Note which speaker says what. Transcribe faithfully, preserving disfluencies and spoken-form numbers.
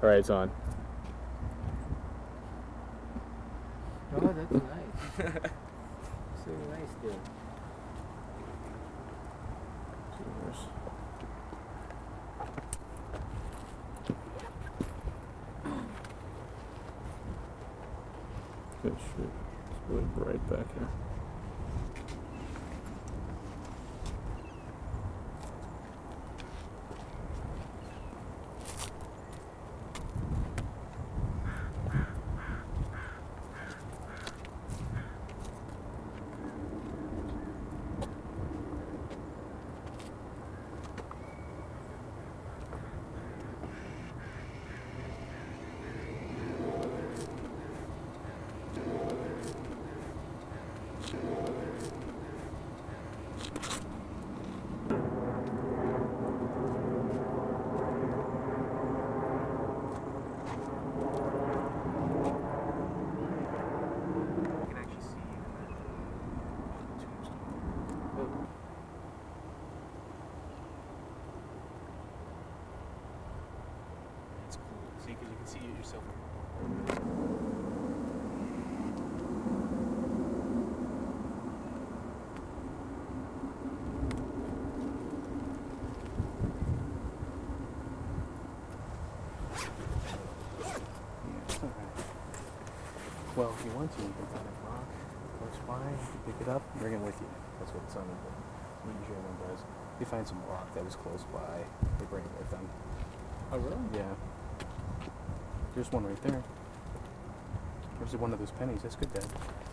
Speaker 1: Alright, it's on.
Speaker 2: Oh, that's nice. So nice there.
Speaker 1: Cheers. Good shit. It's really bright back here.
Speaker 3: It's cool. See, because you can see it yourself.
Speaker 4: Well, if you want to, you can find a rock close by, you can pick it up, and bring it with you. That's what some of the what usually everyone does. They find some rock that was close by, they bring it with them.
Speaker 1: Oh, really?
Speaker 4: Yeah. There's one right there. There's one of those pennies. That's good, Dad.